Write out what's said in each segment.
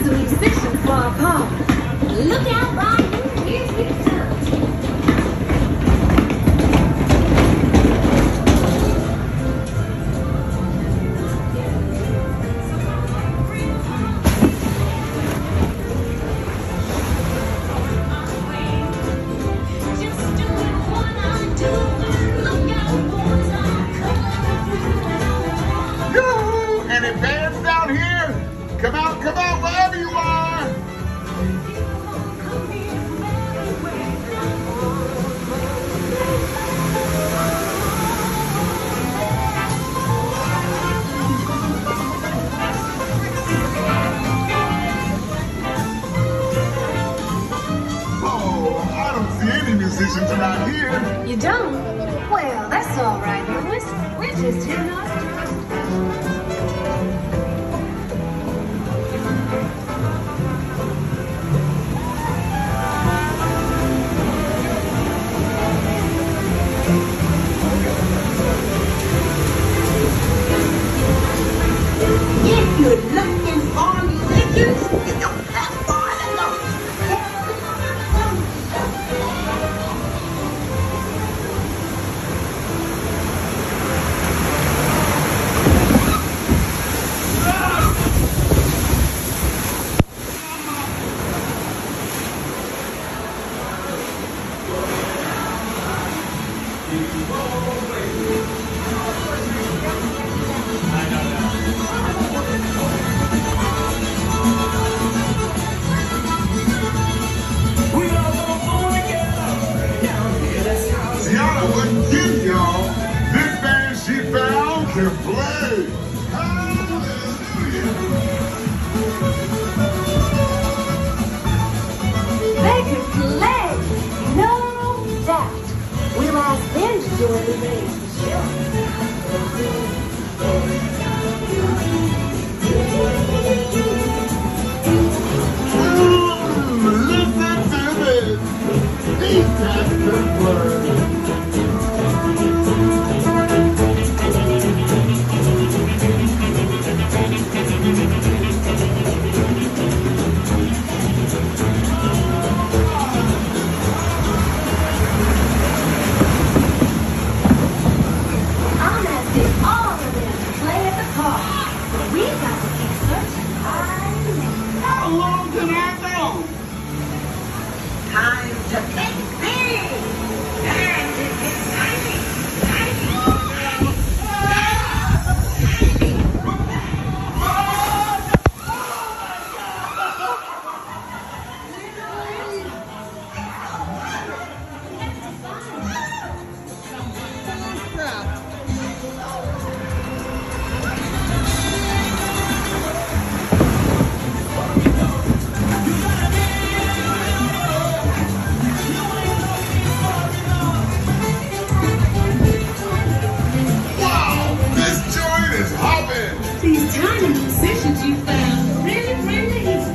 the musicians for a party. Look out, Ryan. Here's the turn. Come out, wherever you are! Oh, I don't see any musicians around here. You don't? Well, that's all right, Louis. We're just hitting our stride. If you're looking for musicians, you don't have far to go. Can play. They can play, no doubt. We'll ask them to join the race for sure. Listen to this. These guys can play. How long can I go? Time to get big! Time to get tiny! These tiny musicians you found really bring the heat.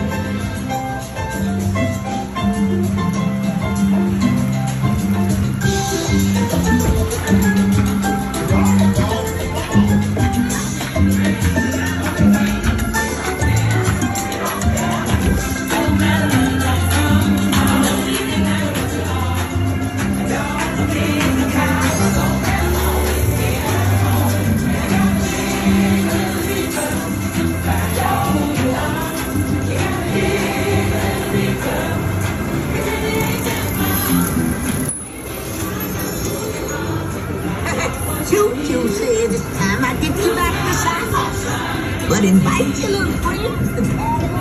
Choo-choo said it's time I get you back to South. But invite your little friends to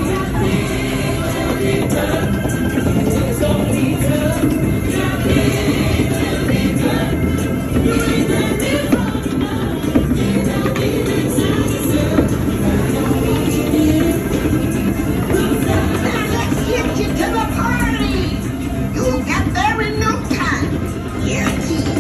let's get you to the party. You'll get there in no time. Guaranteed.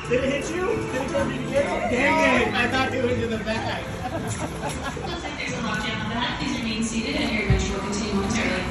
Did it hit you? Did it go to you? Dang it! I thought it was in the bag. Looks like there's a lockdown on that. Please remain seated and your adventure will continue momentarily.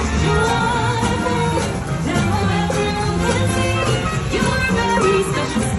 You're very special.